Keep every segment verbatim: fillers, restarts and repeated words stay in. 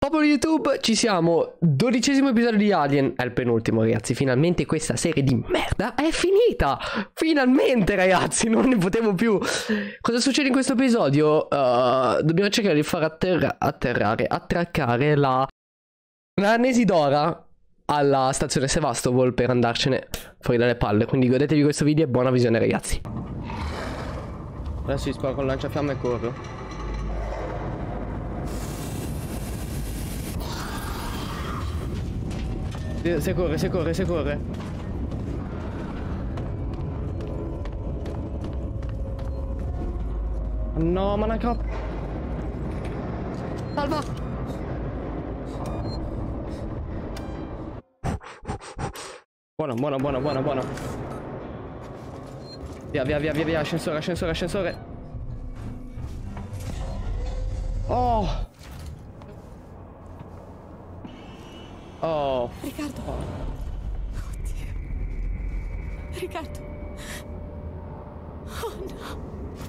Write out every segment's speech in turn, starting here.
Popolo YouTube, ci siamo, dodicesimo episodio di Alien, è il penultimo ragazzi, finalmente questa serie di merda è finita, finalmente ragazzi, non ne potevo più. Cosa succede in questo episodio? Uh, dobbiamo cercare di far atterra atterrare, attraccare la, la Nesidora alla stazione Sevastopol per andarcene fuori dalle palle, quindi godetevi questo video e buona visione ragazzi. Adesso si spara con lanciafiamme e corro. Se corre, se corre, se corre. No, ma non cap. Salva. Buono, buono, buono, buono, buono. Via, via, via, via, via, ascensore, ascensore, ascensore. Oh. Oh. Riccardo. Oddio. Riccardo. Oh no.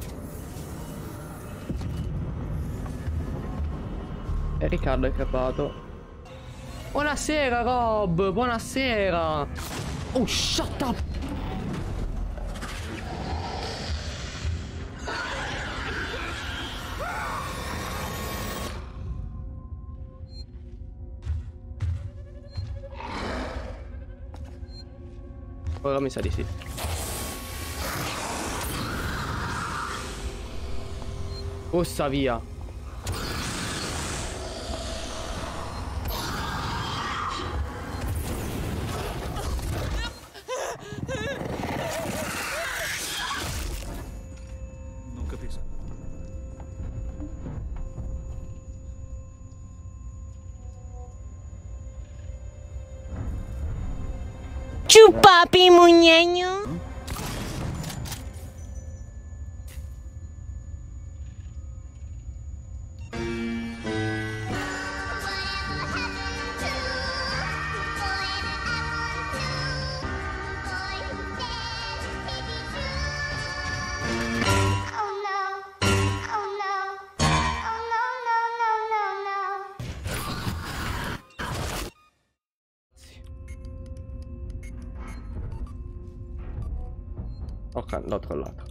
E Riccardo è crepato. Buonasera Rob, buonasera. Oh, shut up. Ora mi sa di sì. Possa via. Non capisco. Ciupapi muñeño. Ok, l'ho trollato.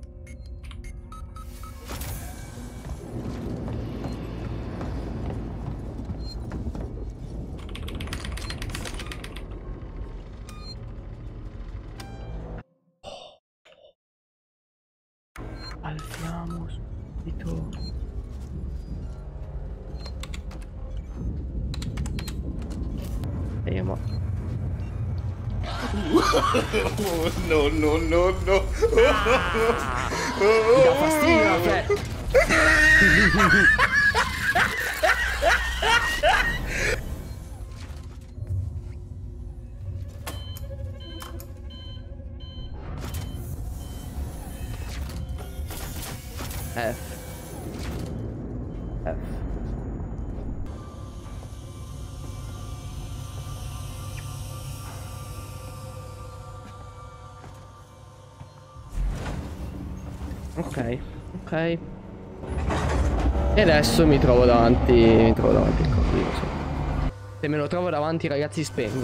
Alziamo subito. E io mo. No, no, no, no. Mi dà fastidio, cioè. F. F. Ok, ok. E adesso mi trovo davanti. Mi trovo davanti il corrido. Sì. Se me lo trovo davanti, ragazzi, spengo.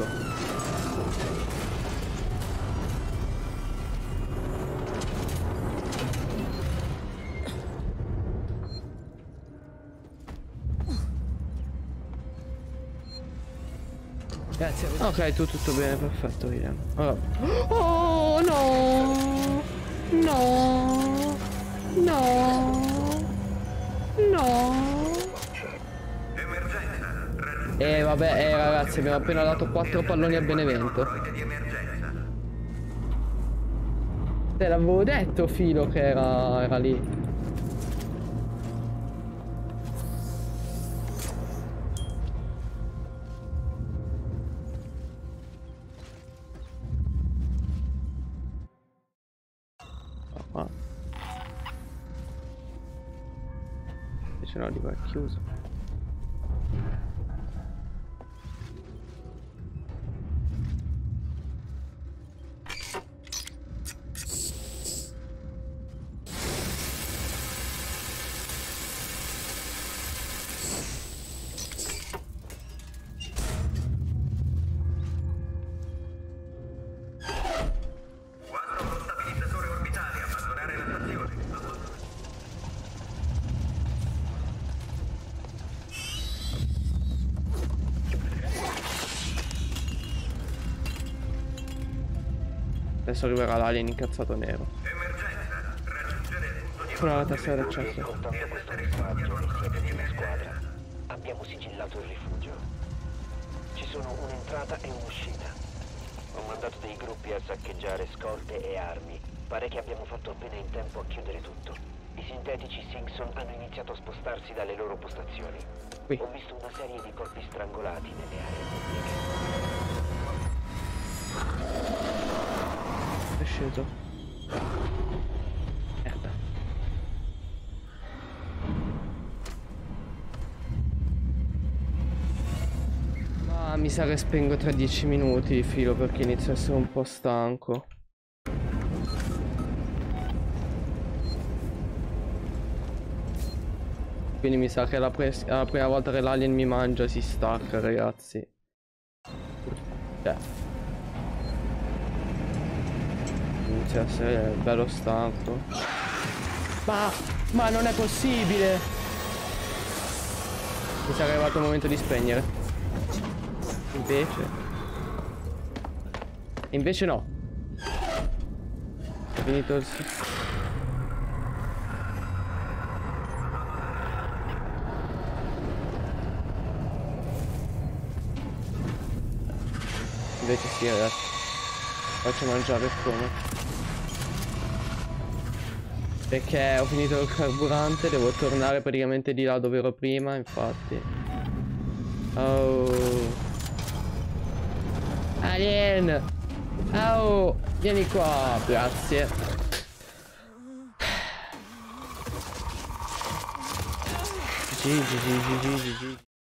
Grazie. Ok, tu tutto bene, perfetto, William. Allora. Oh no! No! No! No! Eh vabbè, eh ragazzi, abbiamo appena dato quattro palloni a Benevento. Te l'avevo detto, Filo, che era, era lì. Ah. Invece no, dico è chiuso. Adesso arriverà l'alien incazzato nero. Con la tessera d'accesso. Ascoltando questo messaggio e siete di una squadra. Abbiamo sigillato il rifugio. Ci sono un'entrata e un'uscita. Ho mandato dei gruppi a saccheggiare scorte e armi. Pare che abbiamo fatto appena in tempo a chiudere tutto. I sintetici Simpson hanno iniziato a spostarsi dalle loro postazioni. Qui. Ho visto una serie di corpi strangolati nelle aree pubbliche. È sceso. Merda. Ma mi sa che spengo tra dieci minuti di filo perché inizio a essere un po' stanco. Quindi mi sa che la, la prima volta che l'alien mi mangia si stacca, ragazzi. Cioè. Inizia a essere bello stanco. Ma, ma non è possibile. Mi sa che è arrivato il momento di spegnere. Invece. Invece no. È finito il... Invece sì, ragazzi. Faccio mangiare come. Perché ho finito il carburante, devo tornare praticamente di là dove ero prima, infatti. Oh. Alien! Oh! Vieni qua, grazie. G G G G G G G.